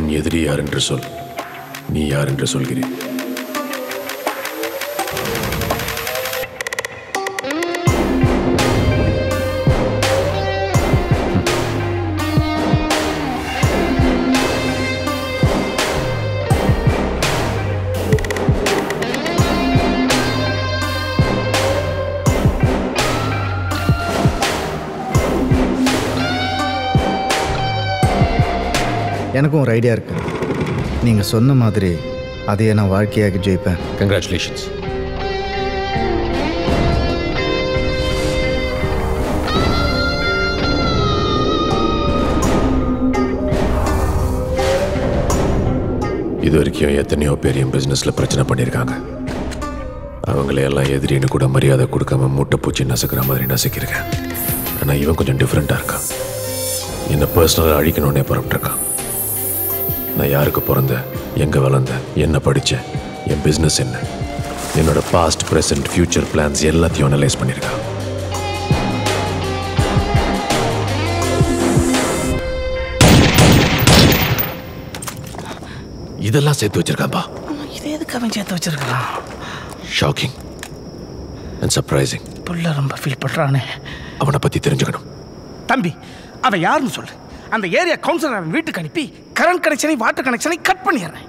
உன் எதிரி யார் என்று சொல். நீ யார் என்று சொல்கிறேன். எனக்கும் ஒரு ஐடியா இருக்கு. நீங்கள் சொன்ன மாதிரி அதையே நான் வாழ்க்கையாக ஜெயிப்பேன். கங்க்ராச்சுலேஷன்ஸ். இது வரைக்கும் எத்தனையோ பேர் என் பிஸ்னஸில் பிரச்சனை பண்ணியிருக்காங்க. அவங்களையெல்லாம் எதிரின்னு கூட மரியாதை கொடுக்காம மூட்டை பூச்சி நசுக்கிற மாதிரி நசுக்கியிருக்கேன். ஆனால் இவன் கொஞ்சம் டிஃப்ரெண்ட்டாக இருக்கான். என்னை பர்சனலாக அழிக்கணுன்னே புறப்பட்டுருக்கான். நான் யாருக்கு பிறந்தேன், எங்கே வளர்ந்தேன், என்ன படித்தேன், என் பிஸ்னஸ் என்ன, என்னோட பாஸ்ட் ப்ரெசன்ட் ஃபியூச்சர் பிளான்ஸ் எல்லாத்தையும் அனலைஸ் பண்ணியிருக்கான். இதெல்லாம் சேர்த்து வச்சிருக்கான்பா. இதை எதுக்கு அவன் சேர்த்து வச்சிருக்கான்? Shocking and surprising. புள்ள ரொம்ப ஃபீல் பண்ணுறானே. அவனை பற்றி தெரிஞ்சுக்கணும். தம்பி, அவன் யாருன்னு சொல்லு. அந்த ஏரியா கவுன்சிலர் அவன் வீட்டுக்கு அனுப்பி கரண்ட் கனெக்ஷனை வாட்டர் கனெக்ஷனை கட் பண்ணிடுறேன்.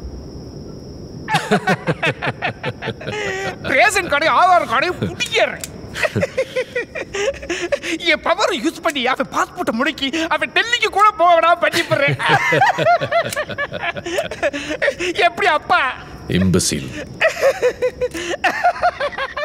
ரேஷன் கடை ஆதார் கடை புடிக்கிறேன். என் பவர் யூஸ் பண்ணி அவன் பாஸ்போர்ட்டை முடக்கி அவன் டெல்லிக்கு கூட போகடா பண்ணிப்படுறேன். எப்படி அப்பா? இம்பசில்.